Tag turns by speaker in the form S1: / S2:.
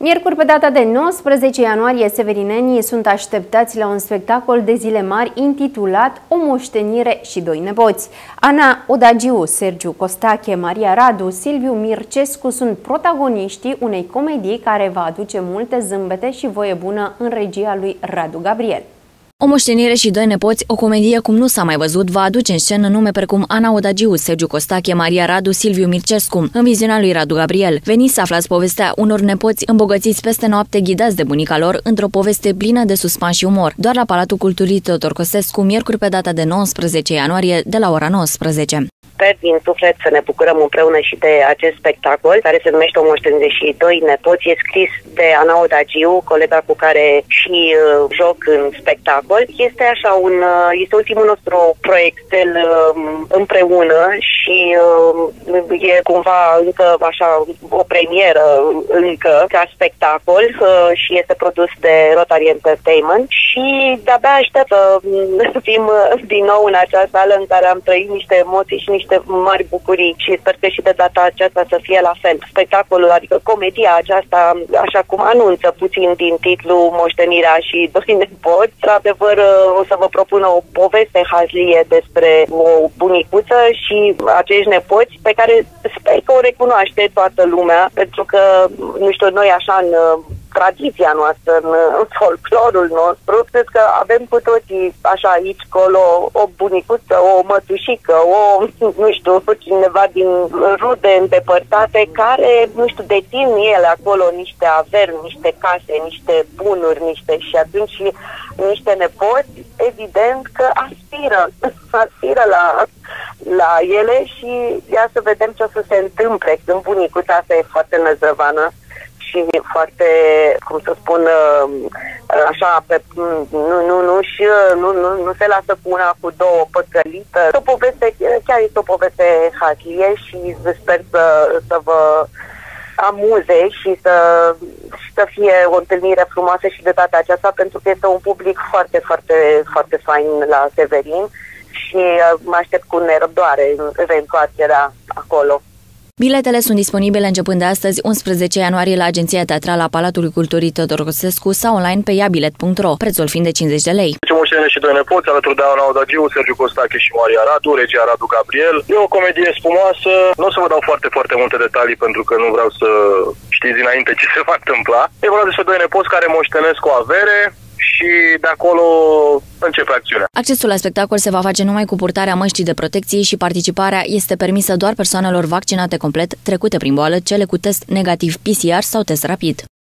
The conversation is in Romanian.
S1: Miercuri, pe data de 19 ianuarie, severinenii sunt așteptați la un spectacol de zile mari intitulat O moștenire și doi nepoți. Ana Odagiu, Sergiu Costache, Maria Radu, Silviu Mircescu sunt protagoniștii unei comedii care va aduce multe zâmbete și voie bună în regia lui Radu Gabriel.
S2: O moștenire și doi nepoți, o comedie cum nu s-a mai văzut, va aduce în scenă nume precum Ana Odagiu, Sergiu Costache, Maria Radu, Silviu Mircescu. În viziunea lui Radu Gabriel, veniți să aflați povestea unor nepoți îmbogățiți peste noapte, ghidați de bunica lor, într-o poveste plină de suspans și umor, doar la Palatul Culturii Teodor Cosescu, miercuri pe data de 19 ianuarie, de la ora 19.
S3: Sper din suflet să ne bucurăm împreună și de acest spectacol, care se numește O moștenire și doi nepoți. E scris de Ana Odagiu, colega cu care și joc în spectacol. Este este ultimul nostru proiect împreună și e cumva încă așa o premieră încă ca spectacol și este produs de Rotary Entertainment și de-abia aștept să fim din nou în acea sală în care am trăit niște emoții și niște mari bucurii și sper că și de data aceasta să fie la fel. Spectacolul, adică comedia aceasta, așa cum anunță puțin din titlu Moștenirea și doi nepoți, într-adevăr o să vă propun o poveste hazlie despre o bunicuță și acești nepoți pe care sper că o recunoaște toată lumea, pentru că, nu știu, noi așa în tradiția noastră, în folclorul nostru, cred că avem cu toții așa aici, colo, o bunicuță, o mătușică, nu știu, cineva din rude îndepărtate care, nu știu, dețin ele acolo niște averi, niște case, niște bunuri, și atunci niște nepoți, evident că aspiră la ele și ia să vedem ce o să se întâmple când bunicuța asta e foarte năzrăvană și foarte, cum să spun, așa, nu se lasă cu una cu două păcălită. O poveste, chiar este o poveste hazlie și sper să vă amuze și să fie o întâlnire frumoasă și de data aceasta, pentru că este un public foarte, foarte, foarte fain la Severin și mă aștept cu nerăbdoare reîntoarcerea acolo.
S2: Biletele sunt disponibile începând de astăzi, 11 ianuarie, la Agenția Teatrală a Palatului Culturii Teodor Cosescu sau online pe iabilet.ro, prețul fiind de 50 de lei.
S4: O moștenire și doi nepoți, alături de Ana Odagiu, Sergiu Costache și Maria Radu, regia Radu Gabriel. E o comedie spumoasă, nu o să vă dau foarte, foarte multe detalii pentru că nu vreau să știți dinainte ce se va întâmpla. E vorba despre doi nepoți care moștenesc o avere și de acolo începe acțiunea.
S2: Accesul la spectacol se va face numai cu purtarea măștii de protecție și participarea este permisă doar persoanelor vaccinate complet, trecute prin boală, cele cu test negativ PCR sau test rapid.